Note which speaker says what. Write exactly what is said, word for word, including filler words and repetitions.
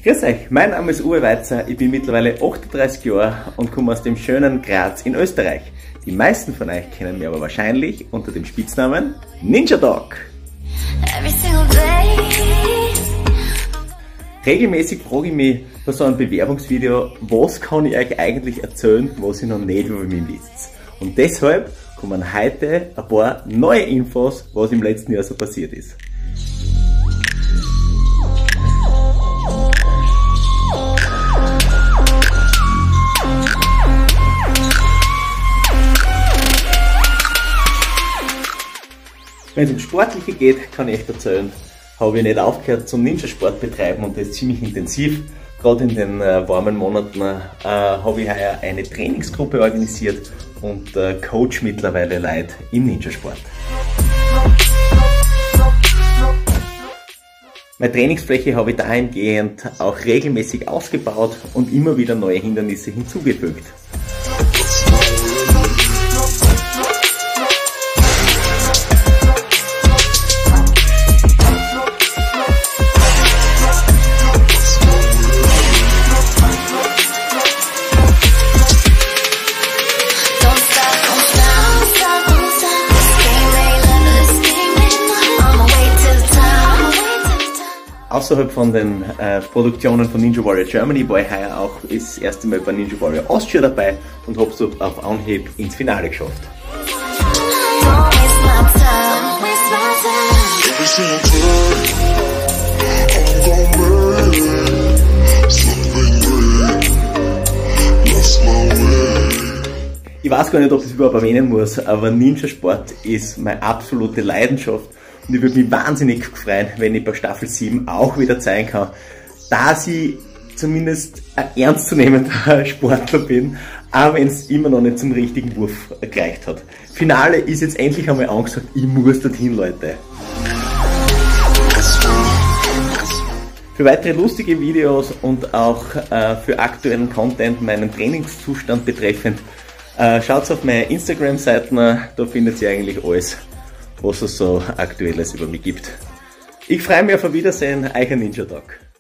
Speaker 1: Grüß euch, mein Name ist Uwe Weitzer, ich bin mittlerweile achtunddreißig Jahre und komme aus dem schönen Graz in Österreich. Die meisten von euch kennen mich aber wahrscheinlich unter dem Spitznamen Ninja Dog. Regelmäßig frage ich mich bei so einem Bewerbungsvideo, was kann ich euch eigentlich erzählen, was ihr noch nicht über mich wisst. Und deshalb kommen heute ein paar neue Infos, was im letzten Jahr so passiert ist. Wenn es um Sportliche geht, kann ich echt erzählen, habe ich nicht aufgehört zum Ninja-Sport betreiben und das ziemlich intensiv. Gerade in den äh, warmen Monaten äh, habe ich heuer eine Trainingsgruppe organisiert und äh, coach mittlerweile Leute im Ninja-Sport. Meine Trainingsfläche habe ich dahingehend auch regelmäßig ausgebaut und immer wieder neue Hindernisse hinzugefügt. Außerhalb von den äh, Produktionen von Ninja Warrior Germany war ich heuer auch das erste Mal bei Ninja Warrior Austria dabei und habe es auf Anhieb ins Finale geschafft. Ich weiß gar nicht, ob ich es überhaupt erwähnen muss, aber Ninja-Sport ist meine absolute Leidenschaft. Und ich würde mich wahnsinnig freuen, wenn ich bei Staffel sieben auch wieder zeigen kann, dass ich zumindest ein ernstzunehmender Sportler bin, auch wenn es immer noch nicht zum richtigen Wurf gereicht hat. Finale ist jetzt endlich einmal angesagt, ich muss dorthin, Leute. Für weitere lustige Videos und auch äh, für aktuellen Content meinen Trainingszustand betreffend, äh, schaut auf meine Instagram-Seiten, da findet ihr eigentlich alles, was es so Aktuelles über mich gibt. Ich freue mich auf ein Wiedersehen, euer Ninja Dog.